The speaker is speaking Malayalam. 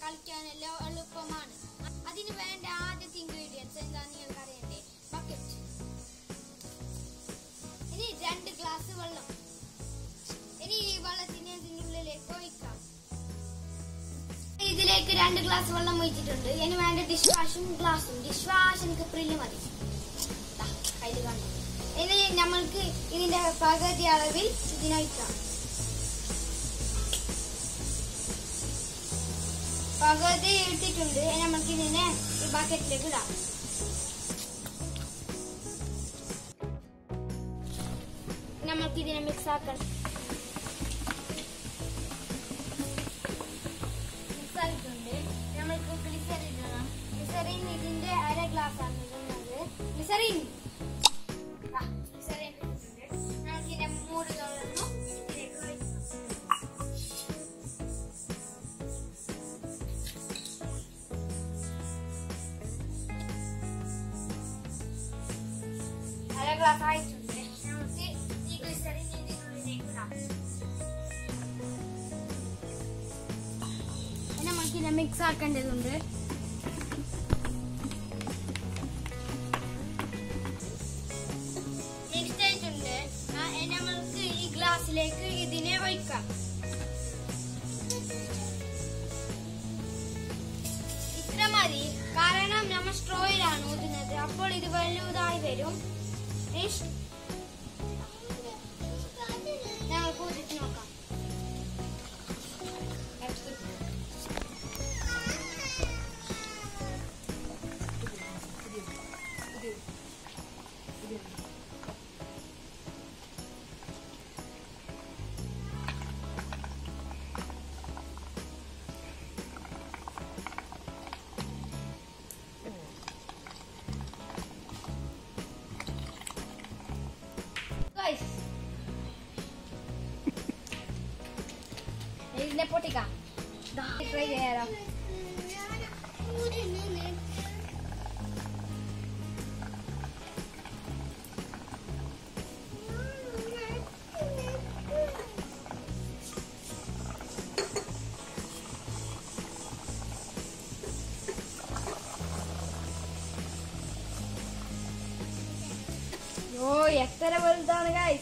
കളിക്കാനെല്ലാം എളുപ്പമാണ്. അതിന് വേണ്ട ആദ്യത്തെ ഇൻഗ്രീഡിയൻസ് എന്താണെന്ന് നിങ്ങൾക്ക് അറിയണ്ടേ? ബക്കറ്റ്. ഇനി 2 ഗ്ലാസ് വെള്ളം. ഇനി ഈ വെള്ളത്തിനെ ഇതിനുള്ളിലേക്ക് ഒഴിക്കാം. ഇതിലേക്ക് 2 ഗ്ലാസ് വെള്ളം ഒഴിച്ചിട്ടുണ്ട്. ഇനി വേണ്ട ഡിഷ് വാഷും ഗ്ലാസും. ഡിഷ് വാഷ് എനിക്ക് പ്രില്ല് മതി. കയ്യിൽ കാണും. ഇനി നമ്മൾക്ക് ഇതിന്റെ പകുതി അളവിൽ ഇതിനൊഴിക്കാം. പകുതി ഇട്ടിട്ടുണ്ട്. നമുക്ക് ഇതിനെ ഈ ബക്കറ്റിലേക്ക് ഇടാം. നമ്മൾക്ക് ഇതിനെ മിക്സ് ആക്കണം. മിക്സ് ആയിട്ടുണ്ട്. നമ്മൾക്ക് ഗ്ലിസറിൻ ഇടണം. ഗ്ലിസറിൻ ഇതിന്റെ 1/2 ഗ്ലാസ് ആണ് ഇടുന്നത്. ഗ്ലിസറിൻ നമുക്കിതിന്റെ മൂട് തുറന്നു ഇതിലേക്ക് ഒഴിക്കാം. ഗ്ലാസ് ആയിട്ടുണ്ട്. നമുക്ക് ഈ ഗ്ലിസറിൻ ഇതിനുള്ളിലേക്ക് ഇടാം. നമുക്കിത് മിക്സ് ആക്കേണ്ടതുണ്ട്. മിക്സ് ആയിട്ടുണ്ട്. നമുക്ക് ഈ ഗ്ലാസ്സിലേക്ക് ഇതിനെ ഒഴിക്കാം. ഇത്ര മതി. കാരണം നമ്മൾ സ്ട്രോയിലാണ് ഊതുന്നത്. അപ്പോൾ ഇത് വലുതായി വരും. ഞങ്ങൾ ഊതിച്ച് നോക്കാം. ഇതിനെ പൊട്ടിക്കാം. ട്രൈ ചെയ്യാലോ. ഓ എത്ര വലുതാണ് ഗൈസ്.